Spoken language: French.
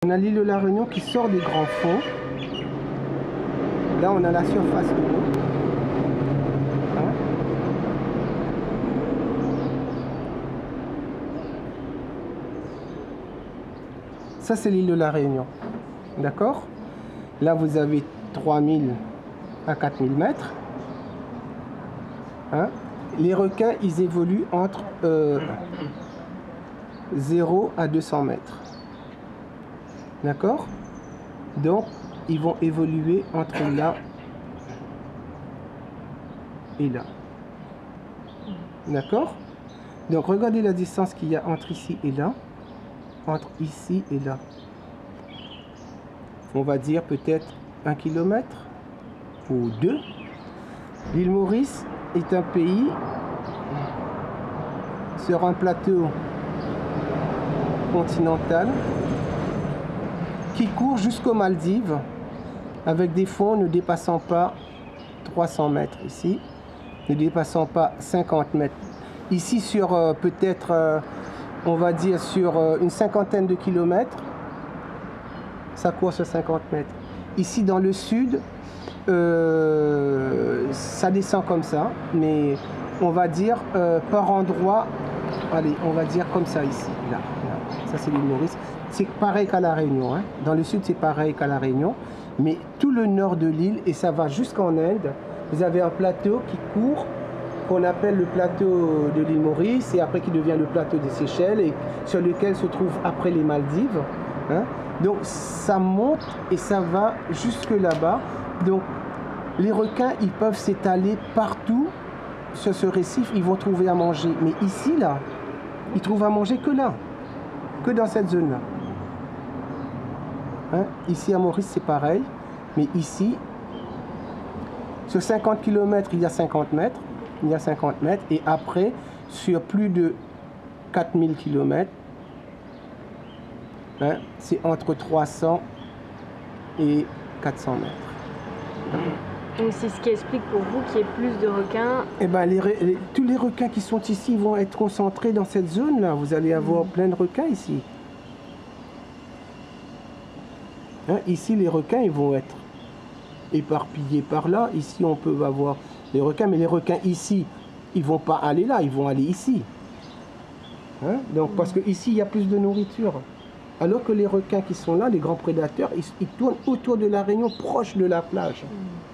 On a l'île de la Réunion qui sort des grands fonds. Là, on a la surface de l'eau. Hein? Ça, c'est l'île de la Réunion. D'accord? Là, vous avez 3000 à 4000 mètres. Hein? Les requins, ils évoluent entre 0 à 200 mètres. D'accord? Donc, ils vont évoluer entre là et là. D'accord? Donc, regardez la distance qu'il y a entre ici et là. Entre ici et là. On va dire peut-être 1 kilomètre ou 2. L'île Maurice est un pays sur un plateau continental qui court jusqu'aux Maldives avec des fonds ne dépassant pas 300 mètres ici, ne dépassant pas 50 mètres. Ici sur peut-être, on va dire sur une cinquantaine de kilomètres, ça court sur 50 mètres. Ici dans le sud, ça descend comme ça, mais on va dire par endroit, allez, on va dire comme ça ici, là. Ça c'est l'île Maurice. C'est pareil qu'à la Réunion, hein. Dans le sud c'est pareil qu'à la Réunion, mais tout le nord de l'île, et ça va jusqu'en Inde, vous avez un plateau qui court, qu'on appelle le plateau de l'île Maurice, et après qui devient le plateau des Seychelles, et sur lequel se trouvent après les Maldives. Hein. Donc ça monte et ça va jusque là-bas. Donc les requins, ils peuvent s'étaler partout sur ce récif, ils vont trouver à manger. Mais ici, là, ils trouvent à manger que là, que dans cette zone-là. Hein? Ici à Maurice, c'est pareil. Mais ici, sur 50 km, il y a 50 mètres. Il y a 50 mètres. Et après, sur plus de 4000 km, hein, c'est entre 300 et 400 mètres. Donc c'est ce qui explique pour vous qu'il y ait plus de requins. Eh ben, tous les requins qui sont ici vont être concentrés dans cette zone-là. Vous allez avoir plein de requins ici. Hein, ici, les requins, ils vont être éparpillés par là. Ici, on peut avoir les requins, mais les requins ici, ils vont pas aller là, ils vont aller ici. Hein, donc, parce que ici, il y a plus de nourriture. Alors que les requins qui sont là, les grands prédateurs, ils tournent autour de la Réunion, proche de la plage.